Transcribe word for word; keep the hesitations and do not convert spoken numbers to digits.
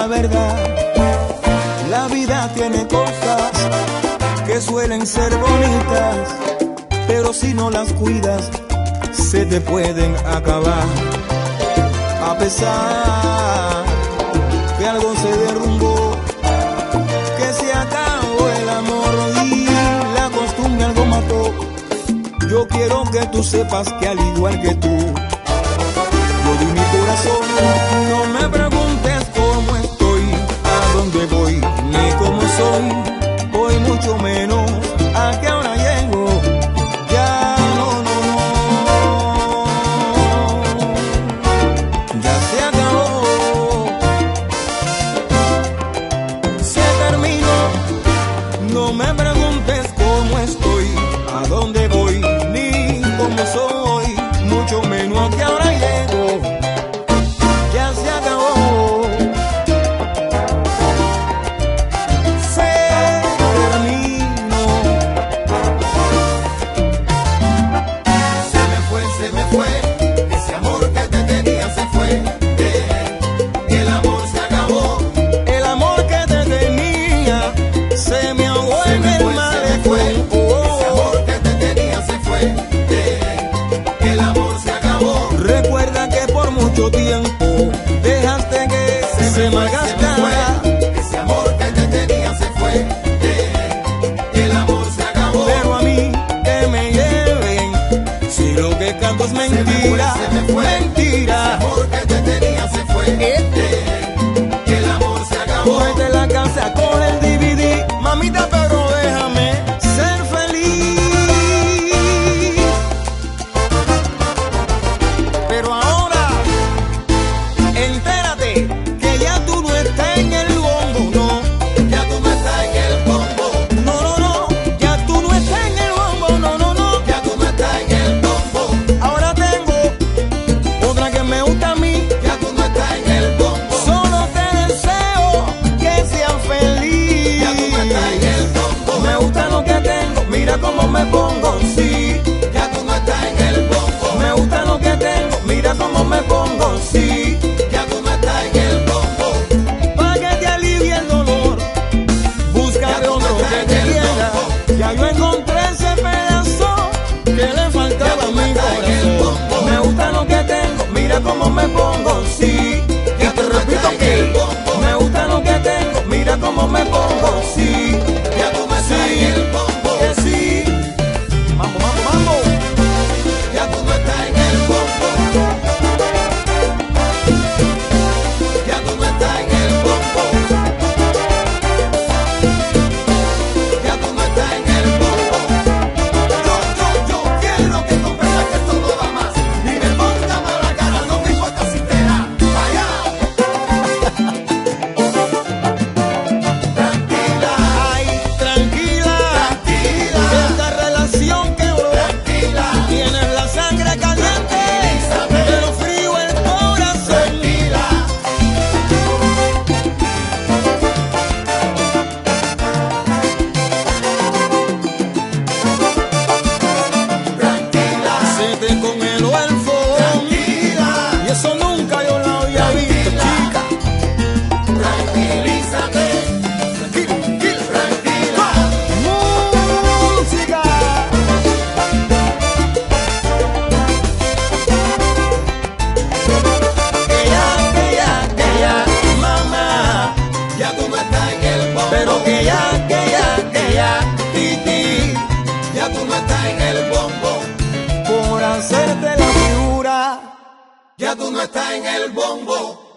verdad, la vida tiene cosas que suelen ser bonitas, pero si no las cuidas, se te pueden acabar. A pesar que algo se derrumbó, que se acabó el amor y la costumbre algo mató, yo quiero que tú sepas que al igual que tú, yo di mi corazón. No me preguntes cómo estoy, a dónde voy, ni cómo soy, voy mucho menos a que ahora llego. Ya no, no, no, ya se acabó, se terminó. No me preguntes cómo estoy, a dónde voy, ni cómo soy, mucho menos a que ahora llego. Ya se acabó, se terminó. Se me fue, se me fue, ese amor que te tenía se fue. Eh, el amor se acabó. El amor que te tenía se me ahogó Se en me el fue, se me fue, malecón. ese amor que te tenía se fue. Eh, el amor se acabó. Recuerda que por mucho tiempo dejaste que se, Se me fue, se me malgastara, fue, ese amor que te tenía se fue. Eh, el amor se acabó. pero a mí que me lleven, si lo que canto es Se me fue, mentira, se me fue, mentira. ese amor que te tenía se fue. Eh, el amor se acabó. Cógete la casa, coge el D V D, mamita, pero déjame ser feliz. Pero ahora, entérate que ya tú no estás en el bombo, no. Ya tú no estás en el bombo. No, no, no, ya tú no estás en el bombo, no, no, no. Ya tú no estás en el bombo. Ahora tengo otra que me gusta a mí. Ya tú no estás en el bombo. Solo te deseo que seas feliz. Ya tú no estás en el bombo. Me gusta lo que tengo, mira cómo me pongo, sí. Ya tú no estás en el bombo. Me gusta lo que tengo, mira cómo me pongo, sí. Ya tú no estás en el bombo. Pa' que te alivie el dolor, búscate Ya tú no otro estás que en te el quiera. bombo. Ya yo encontré ese pedazo que le faltaba Ya a tú no mi estás en el corazón. bombo. Me gusta lo que tengo, mira cómo me pongo, sí. Y Ya te tú no repito estás en que el bombo. me gusta lo que tengo, mira cómo me pongo, sí. Ya tú no estás en el bombo. Que sí. Mambo, mambo, mambo. Ya tú no estás en el bombo. Ya tú no estás en el bombo. Ya tú no estás en el bombo. Yo, yo, yo quiero que comprendas que esto no da más. Ni me ponga mala cara, no me importa si te da. Vaya. Tranquila, Ay, tranquila, tranquila, esta relación quebró. tranquila. Tienes la sangre caliente, Tranquilízate. pero frío el corazón. Tranquila, tranquila, Se te congeló el fogón tranquila, y eso nunca yo lo había visto, chica. tranquilízate, Tranquila, tranquila, música. Que ya, que ya, que ya, mamá. ya tú no estás en el bombo. Pero que ya, que ya, que ya, titi. Ya tú no estás en el bombo. Por hacerte la figura. Ya tú no estás en el bombo.